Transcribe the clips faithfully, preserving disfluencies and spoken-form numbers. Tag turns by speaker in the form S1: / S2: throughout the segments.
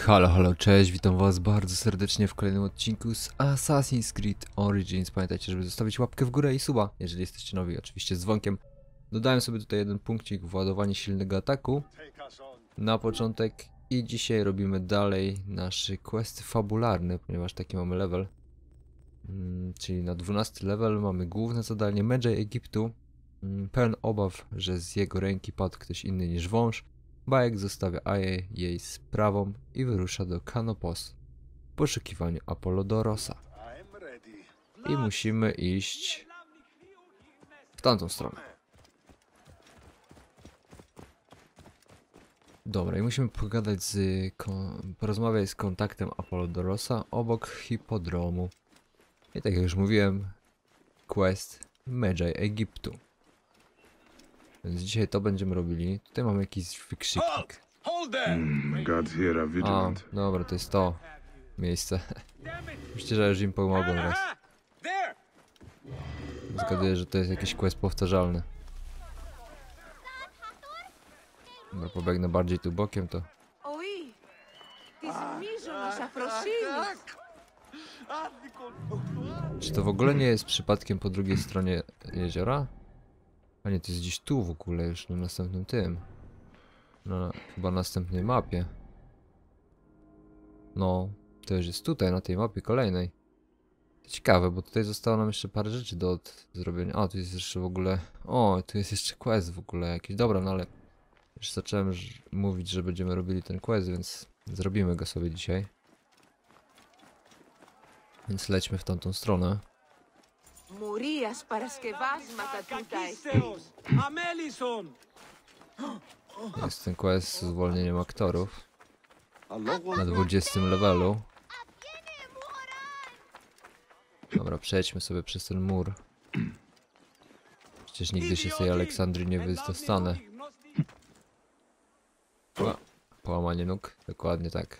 S1: Halo, halo, cześć, witam was bardzo serdecznie w kolejnym odcinku z Assassin's Creed Origins. Pamiętajcie, żeby zostawić łapkę w górę i suba, jeżeli jesteście nowi, oczywiście z dzwonkiem. Dodałem sobie tutaj jeden punkcik w ładowanie silnego ataku na początek i dzisiaj robimy dalej nasze questy fabularne, ponieważ taki mamy level. Hmm, czyli na dwunasty level mamy główne zadanie Medjay Egiptu. Hmm, pełen obaw, że z jego ręki padł ktoś inny niż wąż. Bayek zostawia Aję jej sprawą i wyrusza do Canopos w poszukiwaniu Apollodorosa. I musimy iść w tamtą stronę. Dobra, i musimy pogadać z... porozmawiać z kontaktem Apollodorosa obok hipodromu. I tak jak już mówiłem, quest Medjay Egiptu. Więc dzisiaj to będziemy robili. Tutaj mamy jakiś wykrzyknik.
S2: Mm, God's here,
S1: A,
S2: vigilant.
S1: dobra, to jest to miejsce. Myślę, że już im pomogłem raz. Zgaduję, że to jest jakiś quest powtarzalny. Dobra, pobiegnę bardziej tu bokiem, to... Czy to w ogóle nie jest przypadkiem po drugiej stronie jeziora? A nie, to jest gdzieś tu w ogóle, już na następnym tym. Na chyba następnej mapie. No, to już jest tutaj, na tej mapie kolejnej. Ciekawe, bo tutaj zostało nam jeszcze parę rzeczy do zrobienia. A, tu jest jeszcze w ogóle... O, tu jest jeszcze quest w ogóle jakiś. Dobra, no ale... Już zacząłem mówić, że będziemy robili ten quest, więc zrobimy go sobie dzisiaj. Więc lećmy w tamtą stronę. Jest ten quest z zwolnieniem aktorów na dwudziestym levelu. Dobra, przejdźmy sobie przez ten mur. Przecież nigdy się z tej Aleksandrii nie wydostanę. O, połamanie nóg, dokładnie tak.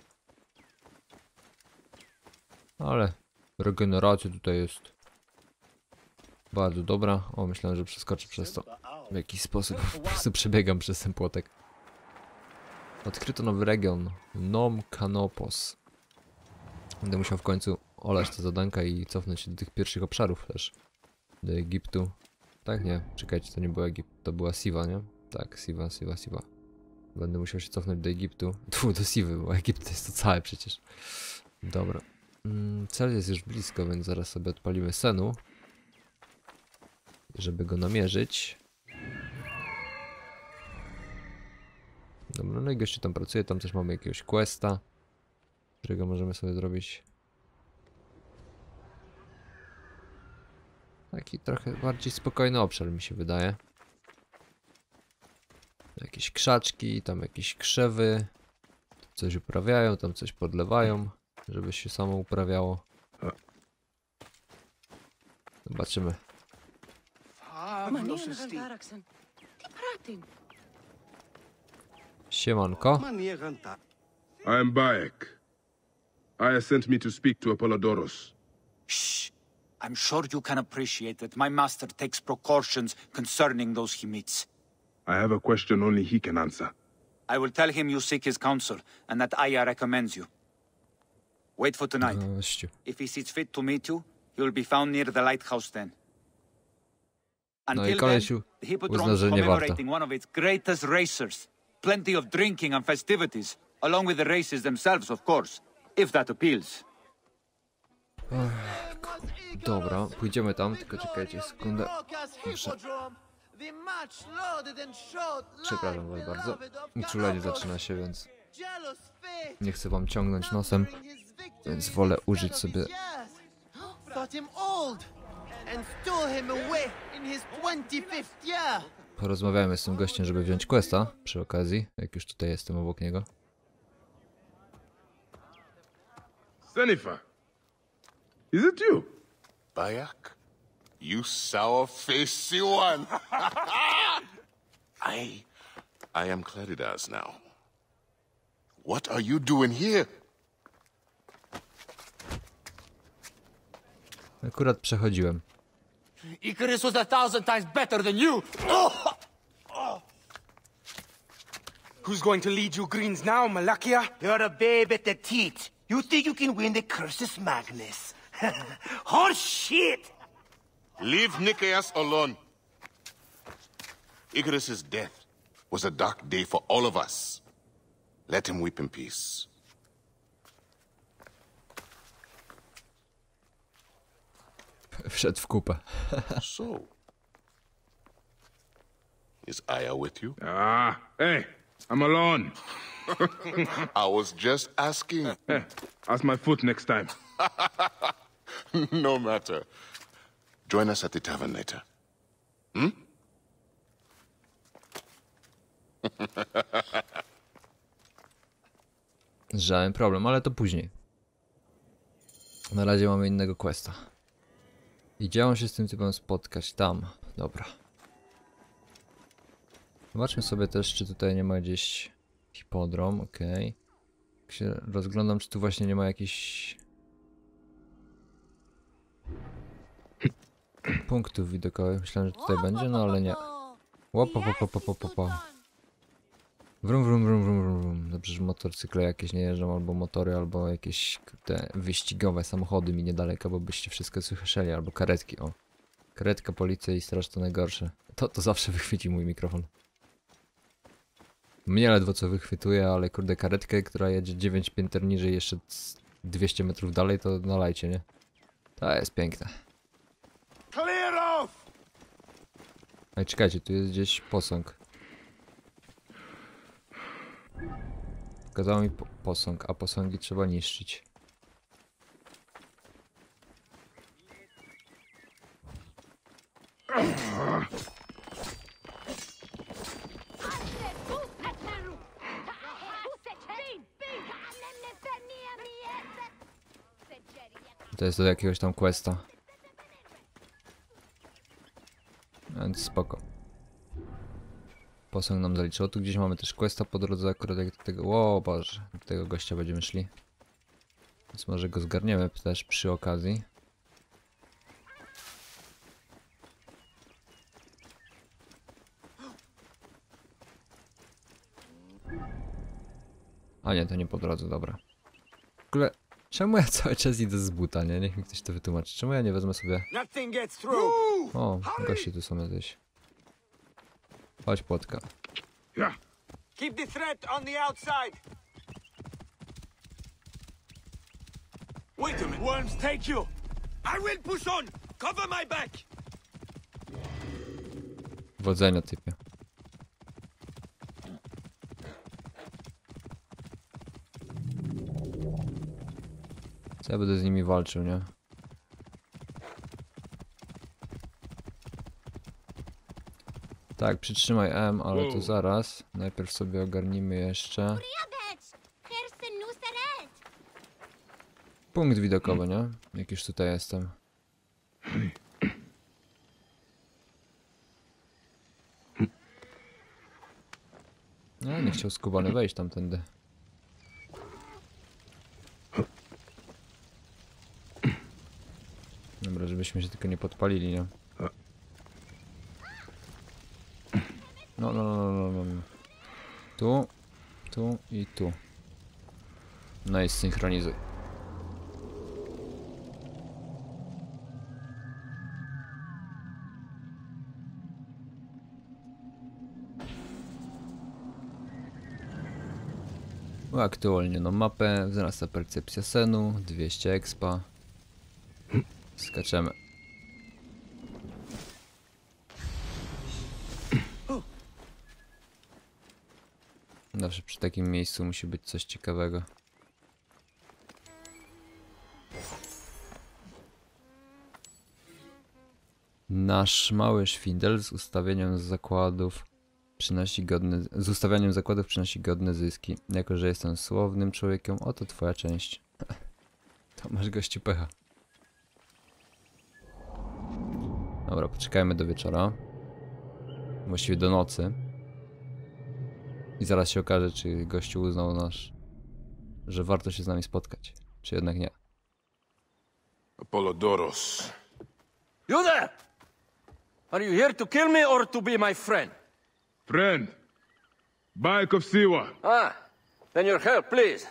S1: Ale regeneracja tutaj jest bardzo dobra. O, myślałem, że przeskoczę przez to. W jakiś sposób po prostu przebiegam przez ten płotek. Odkryto nowy region. Nom Canopos. Będę musiał w końcu olać te zadanka i cofnąć się do tych pierwszych obszarów też. Do Egiptu. Tak, nie. Czekajcie, to nie był Egipt. To była Siwa, nie? Tak, Siwa, Siwa, Siwa. Będę musiał się cofnąć do Egiptu. Tu, do Siwy, bo Egipt to jest to całe przecież. Dobra. Mm, cel jest już blisko, więc zaraz sobie odpalimy Senu. Żeby go namierzyć. Dobra, no i gościu tam pracuje, tam też mamy jakiegoś questa, którego możemy sobie zrobić. Taki trochę bardziej spokojny obszar mi się wydaje. Jakieś krzaczki, tam jakieś krzewy. Coś uprawiają, tam coś podlewają, żeby się samo uprawiało. Zobaczymy. Siemanko.
S2: I am Bayek. Aya sent me to speak to Apollodoros.
S3: Shh. I'm sure you can appreciate that my master takes precautions concerning those he meets.
S2: I have a question only he can answer.
S3: I will tell him you seek his counsel, and that Aya recommends you. Wait for tonight.
S1: Gościu.
S3: If he sees fit to meet you, he will be found near the lighthouse then.
S1: No i
S3: Until then,
S1: kolesiu
S3: the Hippodrome
S1: uzna,
S3: is
S1: że nie warto.
S3: commemorating one of its greatest racers. Plenty of drinking and festivities, along with the races themselves, of course, if that appeals.
S1: Dobra, pójdziemy tam, tylko czekajcie sekundę. Muszę... Przepraszam was bardzo. Uczulenie zaczyna się, więc nie chcę wam ciągnąć nosem, więc wolę użyć sobie... Porozmawiajmy z tym gościem, żeby wziąć questa przy okazji, jak już tutaj jestem obok niego.
S2: Senifa, is it you?
S4: Bayek? You sour-faced one! I... I am Claridas now. What are you doing here?
S1: Akurat przechodziłem.
S3: Icarus was a thousand times better than you! Oh!
S5: Who's going to lead you greens now, Malakia?
S6: You're a babe at the teat. You think you can win the Cursus Magnus? Horse shit!
S4: Leave Nicaeus alone. Icarus's death was a dark day for all of us. Let him weep in peace.
S1: Wszedł w kupę.
S4: So, is Aya with you?
S2: Ah, hey, I'm alone.
S4: I was just asking.
S2: Hey, ask my foot next time.
S4: No matter. Join us at the tavern later. Hmm?
S1: Żaden problem, ale to później. Na razie mamy innego questa. I gdzie on się z tym typem spotkać? Tam. Dobra. Zobaczmy sobie też, czy tutaj nie ma gdzieś hipodrom. Okej. Jak się rozglądam, czy tu właśnie nie ma jakichś punktów widokowych. Myślałem, że tutaj będzie, no ale nie. Łopo, po, po, po, po, po. Wrum, wrum, wrum, wrum, wrum, wrum. Dobrze, że motocykle jakieś nie jeżdżą, albo motory, albo jakieś te wyścigowe samochody mi niedaleko, bo byście wszystko słyszeli, albo karetki, o. Karetka, policja i straż to najgorsze. To, to zawsze wychwyci mój mikrofon. Mnie ledwo co wychwytuje, ale kurde karetkę, która jedzie dziewięć pięter niżej, jeszcze dwieście metrów dalej, to nalajcie, nie? To jest piękne.
S6: Clear off!
S1: Ej, czekajcie, tu jest gdzieś posąg. Pokazało mi po posąg, a posągi trzeba niszczyć. To jest do jakiegoś tam questa. Więc spoko. Posąg nam zaliczyło. Tu gdzieś mamy też questa po drodze, akurat jak do tego... Ło, Boże, do tego gościa będziemy szli. Więc może go zgarniemy też przy okazji. A nie, to nie po drodze, dobra. W ogóle, czemu ja cały czas idę z buta, nie? Niech mi ktoś to wytłumaczy. Czemu ja nie wezmę sobie...
S6: Nothing gets through.
S1: O, goście tu są jacyś. Chodź, płotka.
S2: Yeah.
S6: Keep the threat on the outside. Wait a minute. Worms take you. I will push on. Cover my back.
S1: Wodzenia, typie. Co ja będę z nimi walczył, nie? Tak, przytrzymaj M, ale to zaraz. Najpierw sobie ogarnimy jeszcze punkt widokowy, nie? Jak już tutaj jestem. No, nie chciał skubany wejść tamtędy. Dobra, żebyśmy się tylko nie podpalili, nie? No, no, no, no, no, no. Tu, tu i tu. No i synchronizuj. Uaktualniono mapę, wzrasta percepcja senu, dwieście expa. Skaczemy. Zawsze przy takim miejscu musi być coś ciekawego. Nasz mały szwindel z ustawieniem zakładów przynosi godne, z ustawianiem zakładów przynosi godne zyski. Jako że jestem słownym człowiekiem, oto twoja część. To masz gościu pecha. Dobra, poczekajmy do wieczora. Właściwie do nocy. I zaraz się okaże, czy gościu uznał nasz, że warto się z nami spotkać, czy jednak nie.
S4: Apollodoros.
S5: You there! Are you here to kill me or to be my friend?
S2: Friend, Bayek of Siwa.
S5: Ah, then your help, please.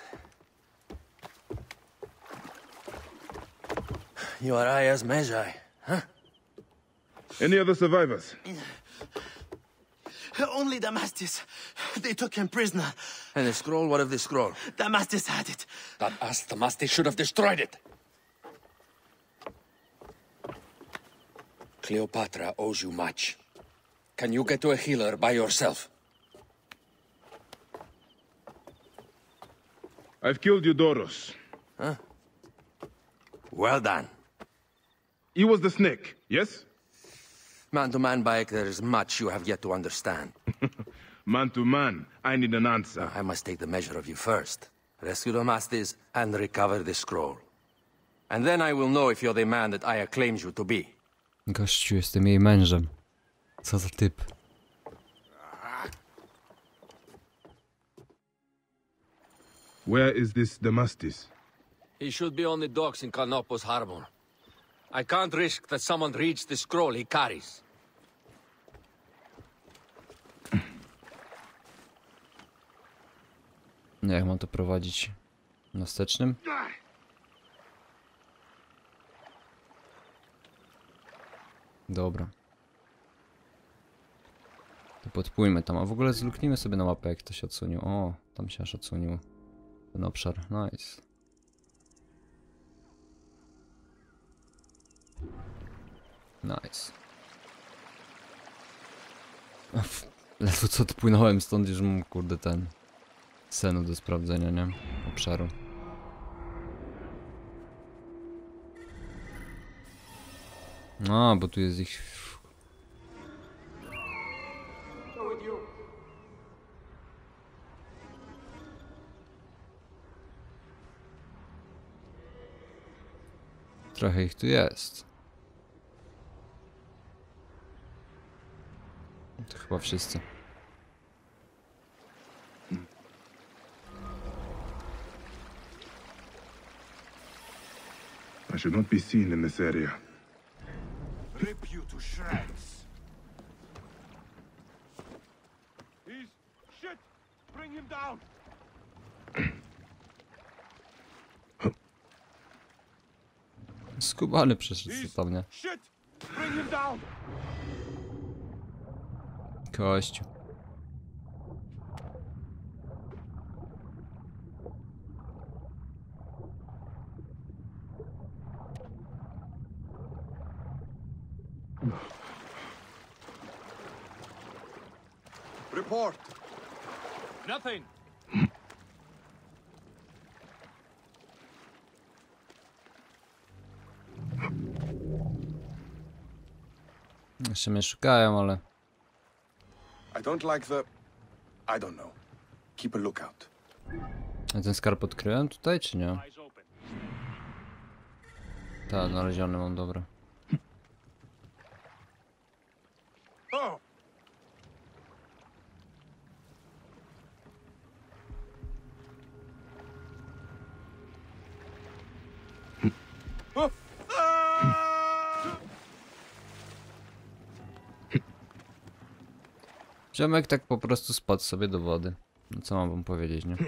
S5: You are Aya's Magi, huh?
S2: Any other survivors?
S6: Only Damastis. They took him prisoner.
S5: And the scroll, what of the scroll?
S6: Damastis had it.
S5: That us, the master should have destroyed it. Cleopatra owes you much. Can you get to a healer by yourself?
S2: I've killed Eudoros.
S5: Well done.
S2: He was the snake, yes?
S5: Man to man, Bayek, there is much you have yet to understand.
S2: Man to man, I need an answer.
S5: I must take the measure of you first. Rescue Damastis and recover the scroll. And then I will know if you're the man that Aya claims you to be.
S1: Gościu, jestem jej mężem. Co za typ.
S2: Where is this Damastis?
S5: He should be on the docks in Canopus Harbor. I can't risk that someone reads the scroll he carries.
S1: Nie, jak mam to prowadzić? Na wstecznym? Dobra. To podpójmy tam, a w ogóle zluknijmy sobie na mapę, jak to się odsunił. O, tam się aż odsunił ten obszar. Nice. Nice. Ledwo co odpłynąłem stąd, już mam kurde ten senu do sprawdzenia, nie? Obszaru. No, bo tu jest ich... Trochę ich tu jest. To chyba wszyscy.
S2: I should not be seen in this area.
S6: Rip you to shreds.
S2: He's shit! Bring him down!
S1: Skubany przeszedł tam, nie?
S2: Shit! Bring him down!
S1: Kościół.
S5: Report. Nothing.
S1: Jeszcze mnie szukają, ale...
S7: I don't like the... I don't know. Keep a lookout.
S1: A ten skarb odkryłem tutaj, czy nie? Tak, znaleziony mam, dobra.
S7: Oh!
S1: Ziomek tak po prostu spadł sobie do wody. No co mam wam powiedzieć, nie?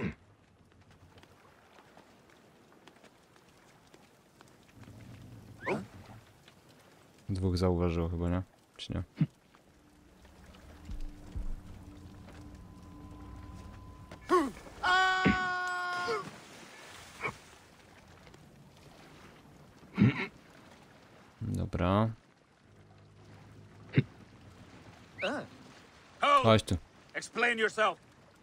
S1: Dwóch zauważyło chyba, nie? Czy nie? Dobra. Chodź tu.
S3: Explain yourself.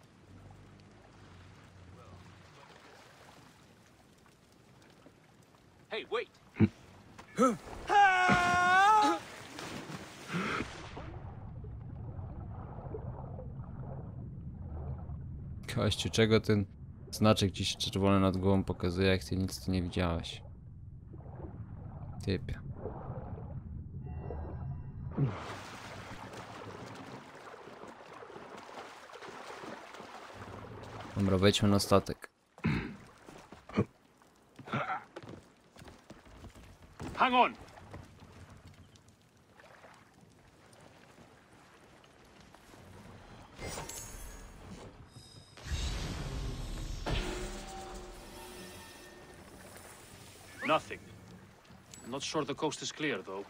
S5: Hey, wait.
S1: Kościół, czego ten znaczek dziś czerwony nad głową pokazuje, jak ty nic tu nie widziałeś? Typie. Dobra, wejdźmy na statek.
S3: Hang on.
S8: nothing. I'm not sure the coast is clear, though.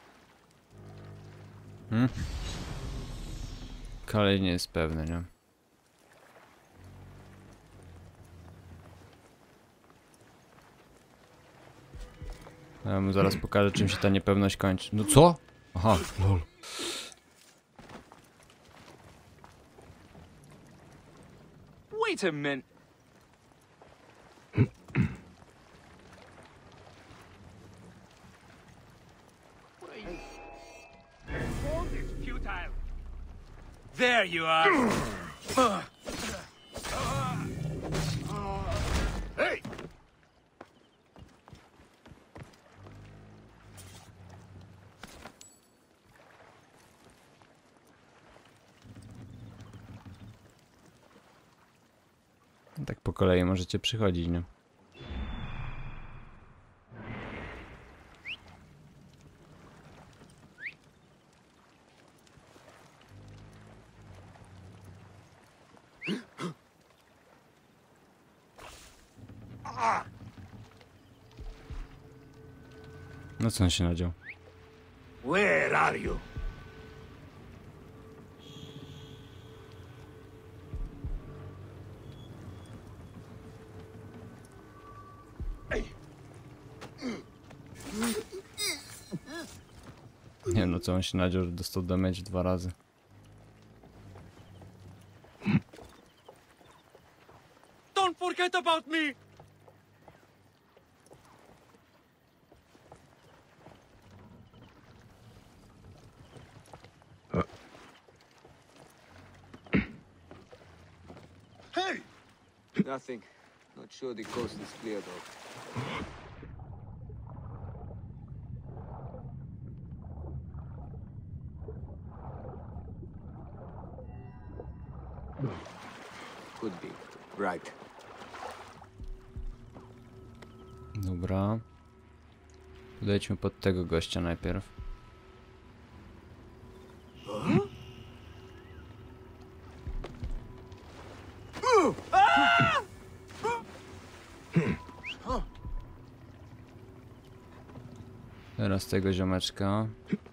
S1: Hmm? Kolej nie jest pewny, nie? Ja mu zaraz pokażę, czym się ta niepewność kończy. No co? Aha, lol.
S8: Wait a minute.
S6: There you are.
S4: Hey!
S1: Tak po kolei możecie przychodzić, nie? No co on się nadział?
S6: Where are you?
S1: Nie no, co on się nadział, że dostał damage dwa razy.
S6: Don't forget about me!
S7: Hey!
S9: Nothing. Not sure the coast is clear, though. Could be. Right.
S1: Dobra. Podejdźmy pod tego gościa najpierw. Teraz tego ziomeczka.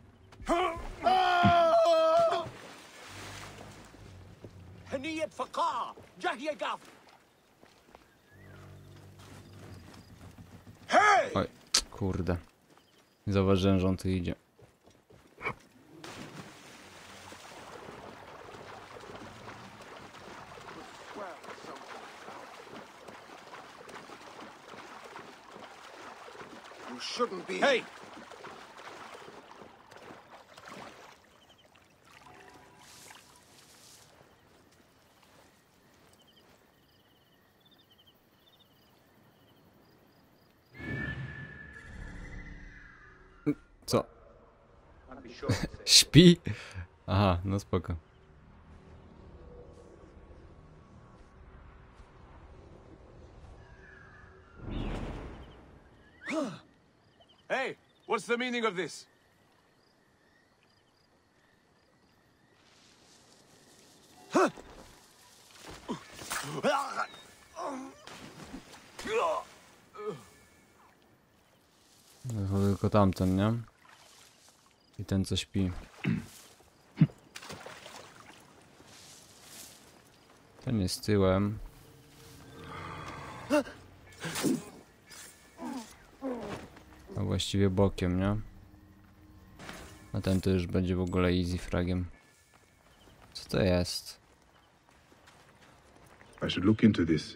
S6: هنية فقاعة جاهية قاف.
S1: Oj, kurde. Nie zauważyłem, że on tu idzie.
S7: You shouldn't be.
S6: Hey!
S1: Co? Śpi? Aha, no spoko.
S7: Hey, what's the meaning of this?
S1: No, to tylko tamten, nie? I ten, co śpi. Ten jest tyłem. A właściwie bokiem, nie? A ten to już będzie w ogóle easy fragiem. Co to jest?
S2: I should look into this.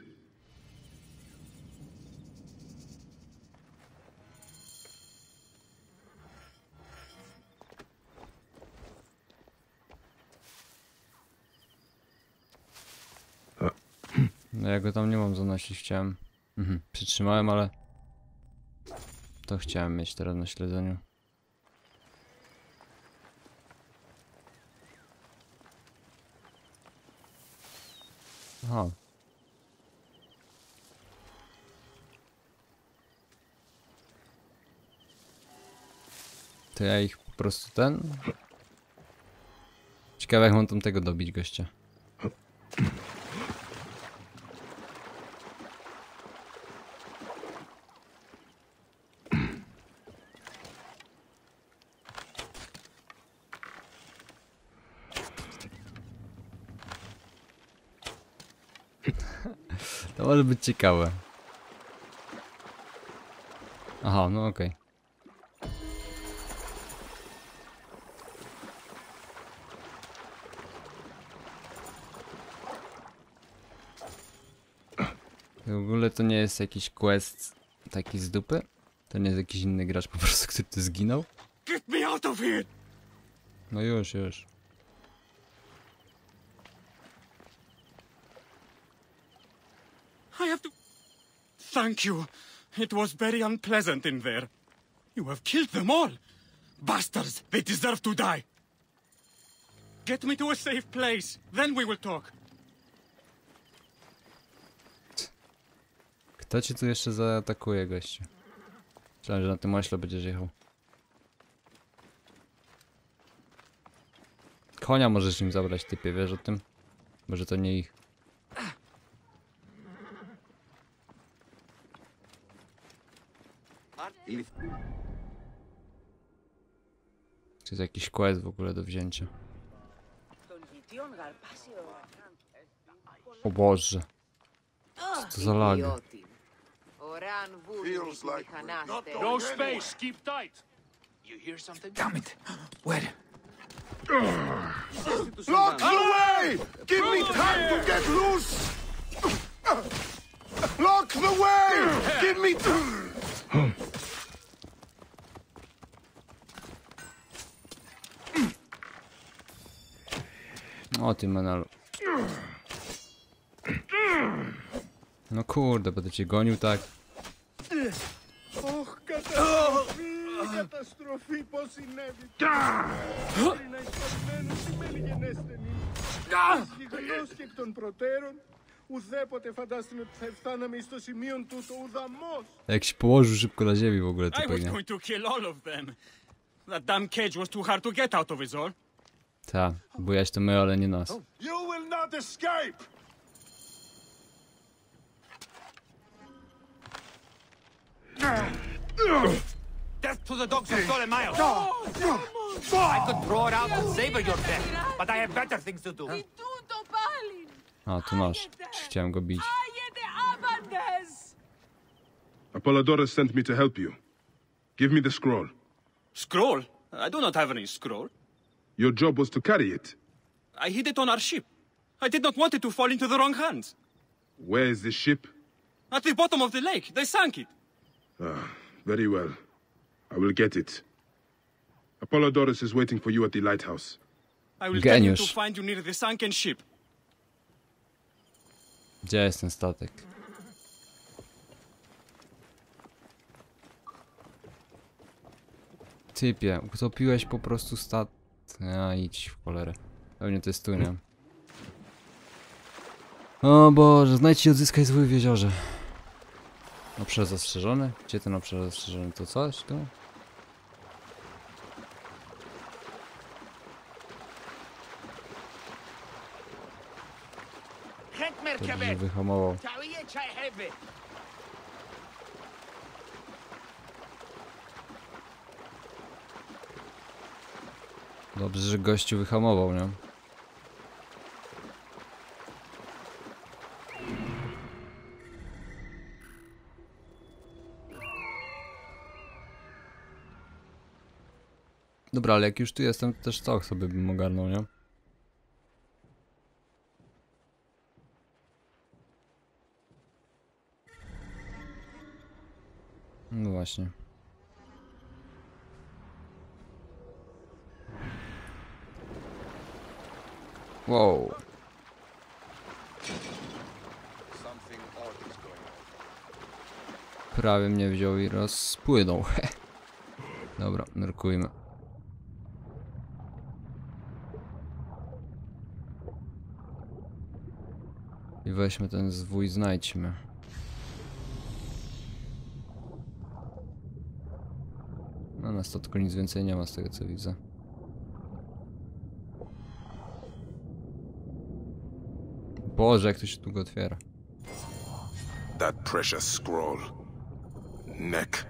S1: No ja go tam nie mam zanosić, chciałem. Mhm, przytrzymałem, ale... To chciałem mieć teraz na śledzeniu. Aha. To ja ich po prostu ten... Ciekawe jak mam tam tego dobić gościa. To może być ciekawe. Aha, no okej. W ogóle to nie jest jakiś quest taki z dupy? To nie jest jakiś inny gracz po prostu, który tu zginął?
S6: Get me out of here!
S1: No już, już.
S6: I have to... Thank you. It was very unpleasant in there. You have killed them all. Bastards, they deserve to die. Get me to a safe place, then we will talk.
S1: Kto cię tu jeszcze zaatakuje, gościu? Myślałem, że na tym ośle będziesz jechał. Konia możesz im zabrać, typie, wiesz o tym? Może to nie ich. Czy jest jakiś quest w ogóle do wzięcia? O Boże. Co to za lagi?
S4: Feels like
S8: No space, keep tight. You hear something?
S3: Damn it! Where?
S4: Lock the way! Give me time to get loose! Lock the way! Give me time!
S1: O ty menalu. No kurde, będę cię gonił tak.
S6: Och, καταστροφή, καταστροφή, πώς συνέβη. Μπορεί να εισπασμένου σημαίνει γενέσθενη. Γλός και εκ των προτέρων, ουδέποτε φαντάστημε ότι θα φτάναμε στο σημείο τούτο ουδαμός.
S1: Jak się położył szybko na ziemi w ogóle, to
S6: I was
S1: pewnie.
S6: going to kill all of them. That damn cage was too hard to get out of is all.
S1: Ta, bujać to my, ale nie nas.
S4: You will not escape!
S3: Death to the dogs of Ptolemaeus! I could throw it out and savor your death, but I have better things to do.
S1: A, tu nasz. Chciałem go bić.
S2: Apollodorus sent me to help you. Give me the scroll.
S6: Scroll? I do not have any scroll.
S2: Your job was to carry it.
S6: I hid it on our ship. I did not want it to fall into the wrong hands.
S2: Where is this ship?
S6: At the bottom of the lake, they sank it.
S2: Ah, very well. I will get it. Apollodorus is waiting for you at the lighthouse.
S6: I will tell you to
S1: Geniusz.
S6: find you near the sunken ship.
S1: Gdzie jest ten statek? Typie, utopiłeś po prostu stat... A, idź w cholerę. Pewnie to jest tu, nie? O Boże, znajdź i odzyskaj zwój w jeziorze. Obszar zastrzeżony? Gdzie ten obszar zastrzeżony? To coś tu? Dobrze, że wyhamował. Dobrze, że gościu wyhamował, nie? Dobra, ale jak już tu jestem, to też to sobie bym ogarnął, nie? No właśnie. Wow.
S4: Something odd is going on.
S1: Prawie mnie wziął i rozpłynął. Dobra, nurkujmy. I weźmy ten zwój, znajdźmy. No na statku nic więcej nie ma z tego co widzę. Boże, jak to się długo otwiera.
S4: That precious scroll. Neck.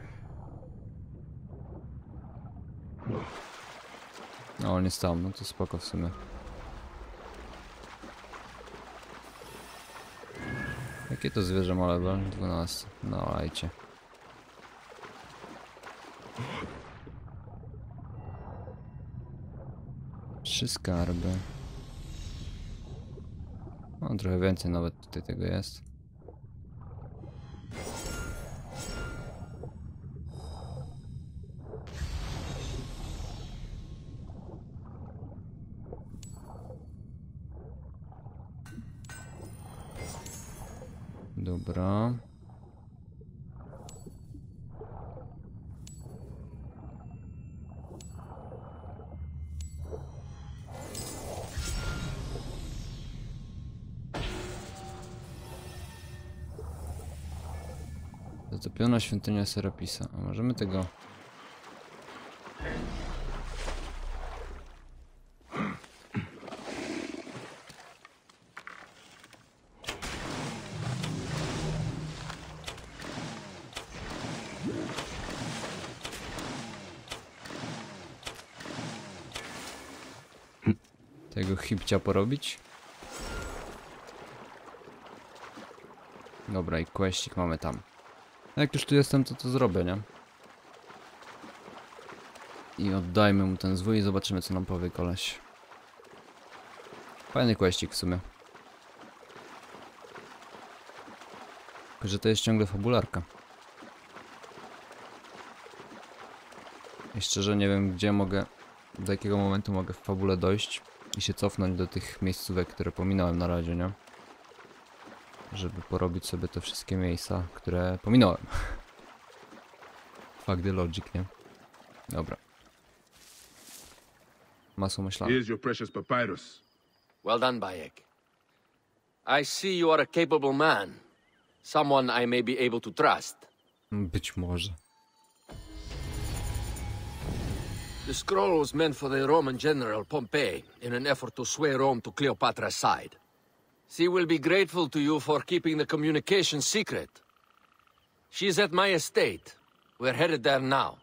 S1: No on jest tam, no to spoko w sumie. Jak Jakie to zwierzę ma level? dwanaście. No, lajcie. Trzy skarby. No, trochę więcej nawet tutaj tego jest. Dobra. Zatopiona świątynia Serapisa. A możemy tego... tego hipcia porobić? Dobra, i questik mamy tam. Jak już tu jestem, to to zrobię, nie? I oddajmy mu ten zwój i zobaczymy, co nam powie koleś. Fajny questik w sumie. Tylko, że to jest ciągle fabularka. I szczerze nie wiem, gdzie mogę, do jakiego momentu mogę w fabule dojść i się cofnąć do tych miejscówek, które pominąłem na razie, nie? Żeby porobić sobie te wszystkie miejsca, które pominąłem. Fuck the logic, nie? Dobra. Masło maślane.
S2: Here's your precious papyrus.
S5: Well done, Bayek. I see you are a capable man. Someone I may be able to trust.
S1: Być może.
S5: The scroll was meant for the Roman general Pompey in an effort to sway Rome to Cleopatra's side. She will be grateful to you for keeping the communication secret. She's at my estate. We're headed there now.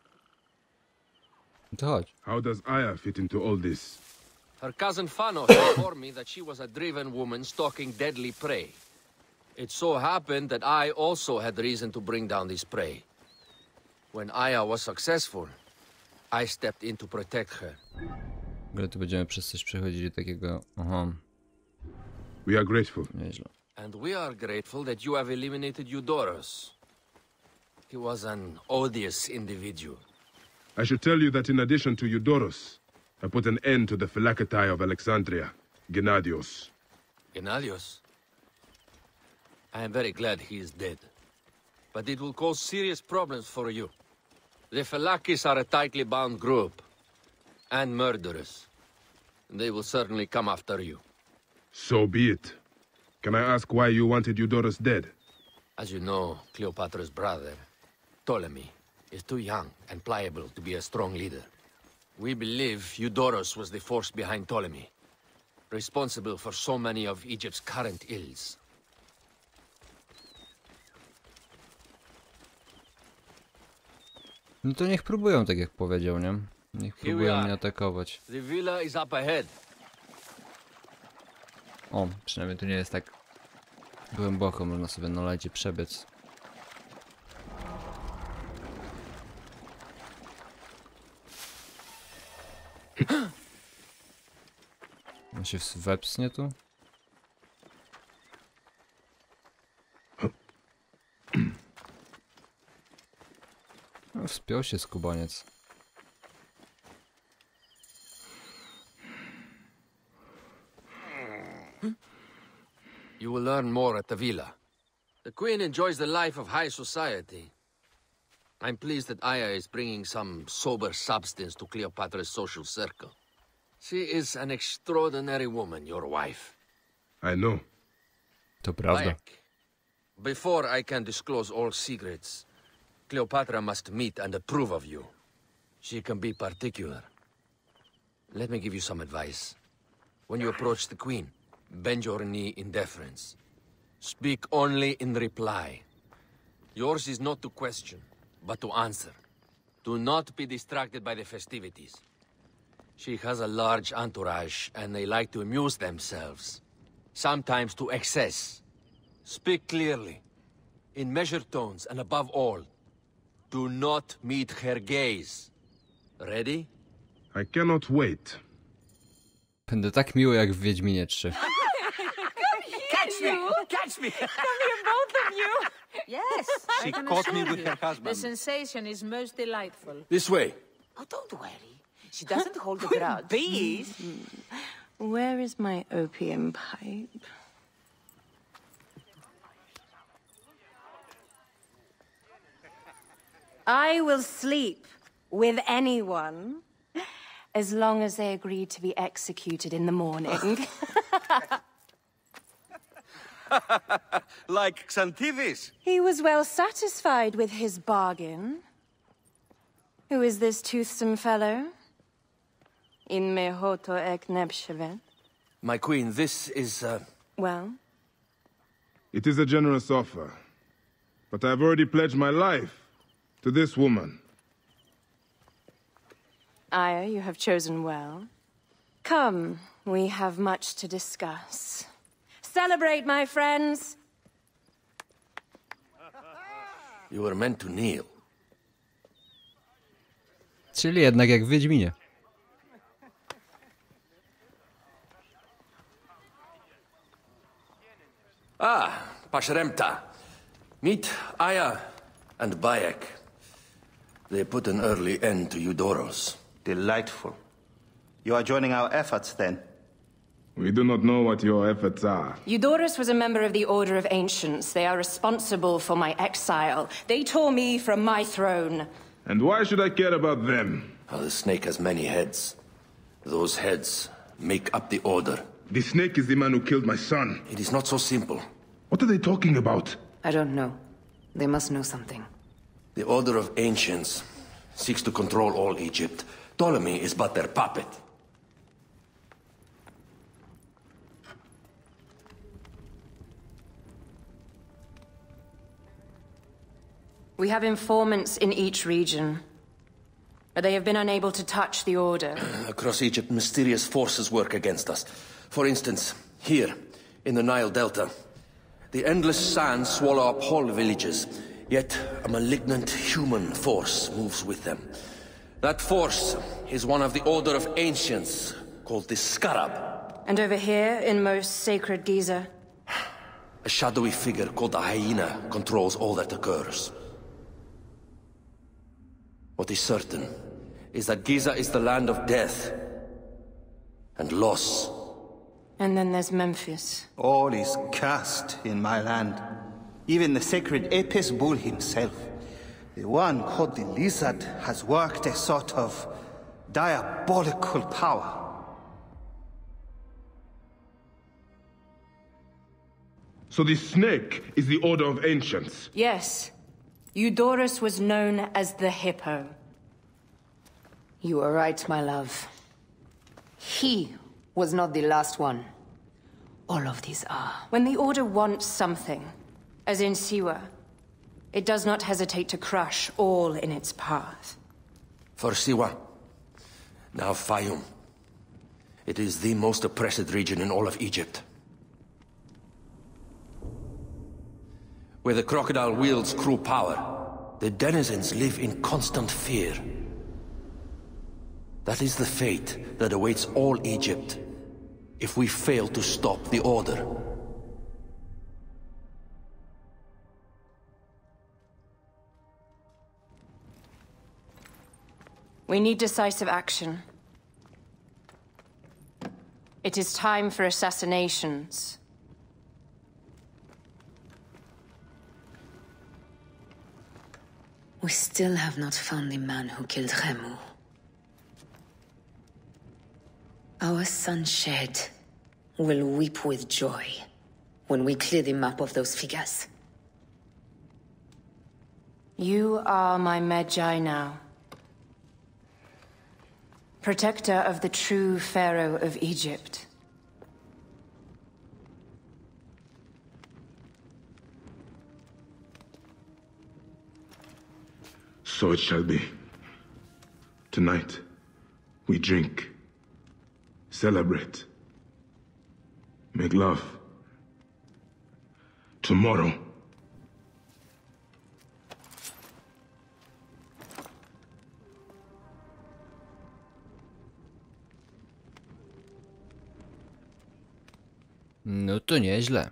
S1: To chodź.
S2: How does Aya fit into all this?
S5: Her cousin Fano informed me that she was a driven woman stalking deadly prey. It so happened that I also had reason to bring down this prey. When Aya was successful, I stepped in to protect her.
S1: W ogóle tu będziemy przez coś przechodzić takiego... Aha.
S2: We are grateful.
S1: Nieźle.
S5: And we are grateful that you have eliminated Eudorus. He was an odious individual.
S2: I should tell you that in addition to Eudorus, I put an end to the Phylacetae of Alexandria, Gennadios.
S5: Gennadios? I am very glad he is dead. But it will cause serious problems for you. The Phylakis are a tightly bound group. And murderous. They will certainly come after you.
S2: So be it. Can I ask why you wanted Eudorus dead?
S5: As you know, Cleopatra's brother, Ptolemy, is too young and pliable to be a strong leader. We believe Eudorus was the force behind Ptolemy, responsible for so many of Egypt's current ills.
S1: No to niech próbują, tak jak powiedział, nie? Niech
S5: Here we
S1: próbują
S5: are.
S1: mnie atakować.
S5: The villa is up ahead.
S1: O, przynajmniej tu nie jest tak głęboko, można sobie na lecie przebiec. On się wepsnie tu? No, wspiął się skubaniec.
S5: You will learn more at the villa. The Queen enjoys the life of high society. I'm pleased that Aya is bringing some sober substance to Cleopatra's social circle. She is an extraordinary woman, your wife.
S2: I know.
S1: To prawda.
S5: Bayek, before I can disclose all secrets, Cleopatra must meet and approve of you. She can be particular. Let me give you some advice. When you approach the Queen, bend your knee in deference. Speak only in reply. Yours is not to question, but to answer. Do not be distracted by the festivities. She has a large entourage, and they like to amuse themselves. Sometimes to excess. Speak clearly, in measured tones, and above all, do not meet her gaze. Ready?
S2: I cannot wait.
S1: Będę tak miły jak w Wiedźminie trzy.
S3: Catch me! Catch me!
S10: Come here, both of you. Yes,
S3: She
S10: I can
S3: caught me
S10: assure
S3: with
S10: you,
S3: her husband.
S10: The sensation is most delightful.
S5: This way.
S11: Oh, don't worry. She doesn't hold a grudge.
S10: Bees?
S11: Where is my opium pipe? I will sleep with anyone as long as they agree to be executed in the morning.
S5: Like Xantivis.
S11: He was well satisfied with his bargain. Who is this toothsome fellow? In mehoto ek nebshevet.
S5: My queen, this is, uh...
S11: Well?
S2: It is a generous offer, but I've already pledged my life to this woman.
S11: Aya, you have chosen well. Come, we have much to discuss. Celebrate, my friends!
S5: You were meant to kneel.
S1: Czyli jednak jak w Wiedźminie.
S5: Ah, Pashremta. Meet Aya and Bayek. They put an early end to Eudoros.
S12: Delightful. You are joining our efforts, then?
S2: We do not know what your efforts are.
S11: Eudorus was a member of the Order of Ancients. They are responsible for my exile. They tore me from my throne.
S2: And why should I care about them?
S5: Oh, the snake has many heads. Those heads make up the Order.
S2: The snake is the man who killed my son.
S5: It is not so simple.
S2: What are they talking about?
S13: I don't know. They must know something.
S5: The Order of Ancients seeks to control all Egypt. Ptolemy is but their puppet.
S11: We have informants in each region, but they have been unable to touch the Order.
S5: Across Egypt, mysterious forces work against us. For instance, here, in the Nile Delta, the endless sands swallow up whole villages, yet a malignant human force moves with them. That force is one of the Order of Ancients, called the Scarab.
S11: And over here, in most sacred Giza?
S5: A shadowy figure called the Hyena controls all that occurs. What is certain is that Giza is the land of death and loss.
S11: And then there's Memphis.
S12: All is cursed in my land. Even the sacred Apis bull himself. The one called the Lizard has worked a sort of diabolical power.
S2: So the snake is the Order of Ancients?
S11: Yes. Eudorus was known as the Hippo.
S13: You are right, my love. He was not the last one. All of these are.
S11: When the Order wants something, as in Siwa, it does not hesitate to crush all in its path.
S5: For Siwa, now Fayum. It is the most oppressed region in all of Egypt. Where the crocodile wields cruel power, the denizens live in constant fear. That is the fate that awaits all Egypt if we fail to stop the Order.
S11: We need decisive action. It is time for assassinations.
S13: We still have not found the man who killed Khemu. Our son Shed will weep with joy when we clear the map of those figures.
S11: You are my Medjay now. Protector of the true Pharaoh of Egypt.
S2: So it shall be. Tonight, we drink, celebrate, make love. Tomorrow.
S1: No to nieźle.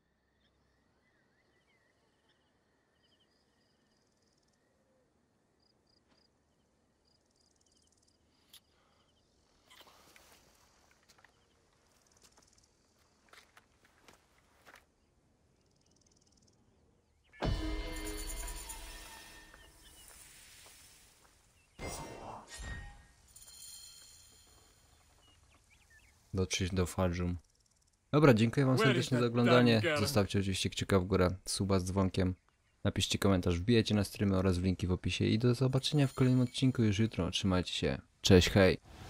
S1: Dotrzeć do Fadżum. Dobra, dziękuję wam serdecznie za oglądanie. Zostawcie oczywiście kciuka w górę, suba z dzwonkiem. Napiszcie komentarz, wbijajcie na streamy oraz w linki w opisie i do zobaczenia w kolejnym odcinku już jutro. Trzymajcie się. Cześć, hej!